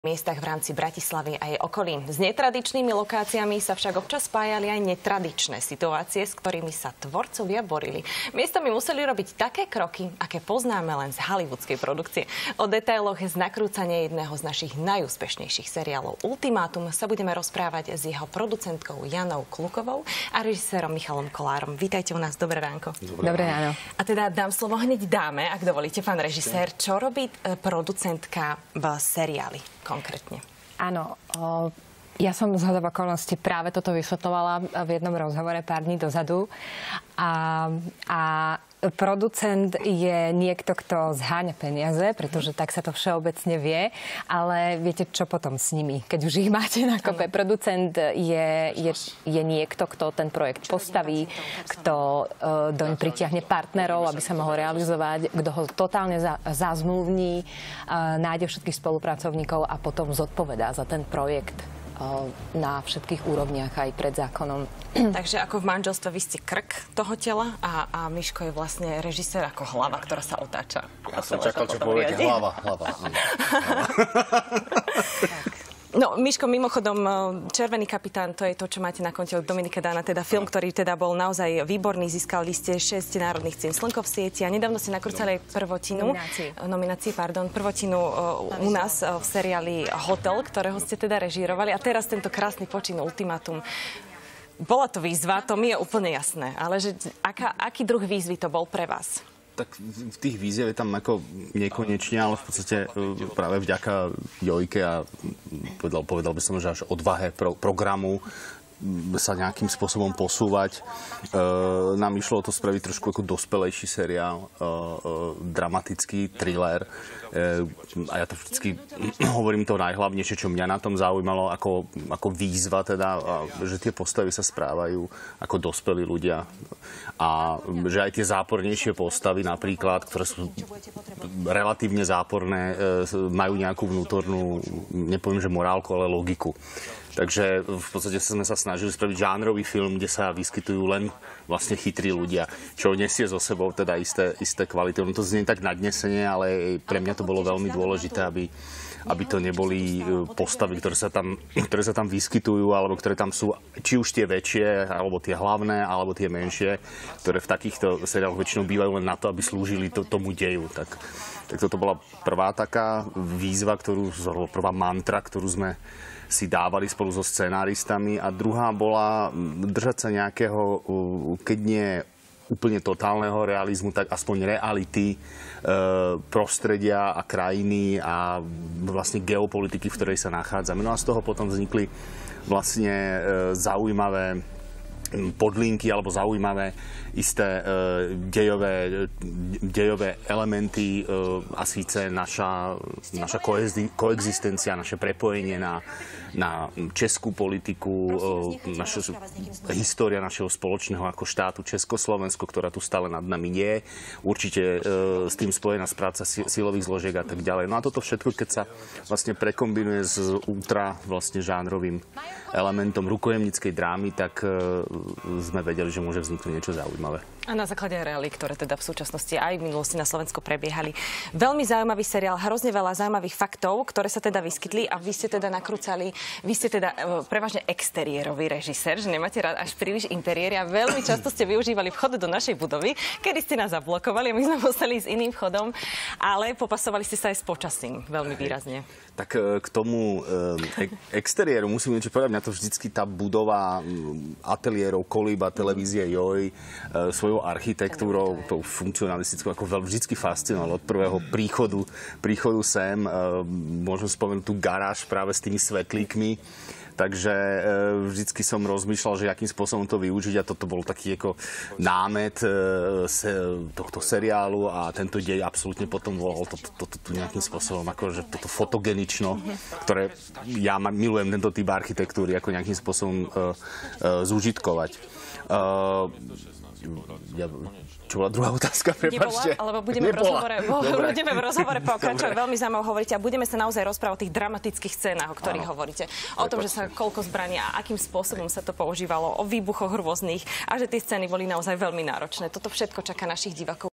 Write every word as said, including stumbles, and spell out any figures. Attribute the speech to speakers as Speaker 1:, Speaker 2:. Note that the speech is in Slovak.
Speaker 1: miestach v rámci Bratislavy a jej okolí. S netradičnými lokáciami sa však občas spájali aj netradičné situácie, s ktorými sa tvorcovia borili. Miestami museli robiť také kroky, aké poznáme len z hollywoodskej produkcie. O detailoch z nakrúcania jedného z našich najúspešnejších seriálov Ultimátum sa budeme rozprávať s jeho producentkou Janou Klukovou a režisérom Michalom Kolárom. Vítajte u nás, dobré ránko.
Speaker 2: Dobré ráno.
Speaker 1: A teda dám slovo hneď dáme, ak dovolíte, pán režisér. Čo robí producentka v seriáli konkrétne?
Speaker 2: Áno, o, ja som z hodou okolností práve toto vysvetľovala v jednom rozhovore pár dní dozadu. A, a producent je niekto, kto zháňa peniaze, pretože tak sa to všeobecne vie, ale viete, čo potom s nimi, keď už ich máte na kope? Producent je, je, je niekto, kto ten projekt postaví, kto uh, doň pritiahne partnerov, aby sa mohol realizovať, kto ho totálne za, zazmluvní, uh, nájde všetkých spolupracovníkov a potom zodpovedá za ten projekt na všetkých úrovniach aj pred zákonom.
Speaker 1: Takže ako v manželstve vy ste krk toho tela a, a Miško je vlastne režisér ako hlava, ktorá sa otáča.
Speaker 3: Ja som čakal, čo poviete. Hlava, hlava.
Speaker 1: No, Miško, mimochodom, Červený kapitán, to je to, čo máte na konte od Dominika Dána, teda film, ktorý teda bol naozaj výborný, získali ste šesť národných cien Slnko v sieti a nedávno ste nakrúcali aj prvotinu, nominácii, pardon, prvotinu uh, u nás uh, v seriáli Hotel, ktorého ste teda režírovali a teraz tento krásny počin Ultimátum. Bola to výzva, to mi je úplne jasné, ale že aká, aký druh výzvy to bol pre vás?
Speaker 3: Tak v tých výziev je tam ako nekonečne, ale v podstate práve vďaka Jojke a povedal, povedal by som, že až odvahe pro, programu sa nejakým spôsobom posúvať. E, nám išlo o to spraviť trošku ako dospelejší seriál, e, e, dramatický thriller. E, a ja to vždycky hovorím to najhlavnejšie, čo mňa na tom zaujímalo, ako, ako výzva teda, a, že tie postavy sa správajú ako dospelí ľudia. A že aj tie zápornejšie postavy napríklad, ktoré sú relatívne záporné, e, majú nejakú vnútornú, nepoviem, že morálku, ale logiku. Takže v podstate sme sa snažili spraviť žánrový film, kde sa vyskytujú len vlastne chytrí ľudia, čo nesie so sebou teda isté, isté kvality. Ono to znie tak nadnesenie, ale pre mňa to bolo veľmi dôležité, aby, aby to neboli postavy, ktoré sa, tam, ktoré sa tam vyskytujú, alebo ktoré tam sú, či už tie väčšie, alebo tie hlavné, alebo tie menšie, ktoré v takýchto seriáloch väčšinou bývajú len na to, aby slúžili to, tomu deju. Tak, tak toto bola prvá taká výzva, ktorú, prvá mantra, ktorú sme si dávali spolu so scenáristami a druhá bola držať sa nejakého, keď nie úplne totálneho realizmu, tak aspoň reality, e, prostredia a krajiny a vlastne geopolitiky, v ktorej sa nachádzame. No a z toho potom vznikli vlastne e, zaujímavé podlinky alebo zaujímavé isté e, dejové, dejové elementy e, a síce naša, naša koexistencia, naše prepojenie na, na českú politiku, e, naša história našeho spoločného ako štátu Československo, ktorá tu stále nad nami je. Určite e, s tým spojená práca silových zložiek a tak ďalej. No a toto všetko, keď sa vlastne prekombinuje s ultra vlastne žánrovým elementom rukojemníckej drámy, tak e, sme vedeli, že môže vzniknúť niečo zaujímavé.
Speaker 1: A na základe reálí, ktoré teda v súčasnosti aj v minulosti na Slovensku prebiehali. Veľmi zaujímavý seriál, hrozne veľa zaujímavých faktov, ktoré sa teda vyskytli a vy ste teda nakrúcali, vy ste teda e, prevažne exteriérový režisér, že nemáte rád až príliš interiéry a veľmi často ste využívali vchod do našej budovy, kedy ste nás zablokovali a my sme museli s iným vchodom, ale popasovali ste sa aj s počasím veľmi výrazne.
Speaker 3: Tak k tomu e, exteriéru musím niečo povedať. Mňa to vždycky tá budova ateliérov Kolíba, televízie Joj, e, svojou architektúrou, tou funkcionalistickou, ako veľmi vždycky fascinovalo od prvého príchodu, príchodu sem. E, môžem spomenúť tú garáž práve s tými svetlíkmi. Takže e, vždycky som rozmýšľal, že akým spôsobom to využiť a toto bol taký ako námet e, se, tohto seriálu a tento dej absolútne potom volal toto to, to, to nejakým spôsobom, akože toto fotogenično, ktoré ja milujem tento typ architektúry, ako nejakým spôsobom e, e, zúžitkovať. E, ja, čo bola druhá otázka, prepáčte.
Speaker 1: Nebola, alebo budeme v rozhovore, budeme v rozhovore pokračovať. Veľmi zaujímavé hovoríte a budeme sa naozaj rozprávať o tých dramatických scénach, o ktorých Áno. hovoríte. O tom, že sa koľko zbraní a akým spôsobom sa to používalo, o výbuchoch rôznych a že tie scény boli naozaj veľmi náročné. Toto všetko čaká našich divákov.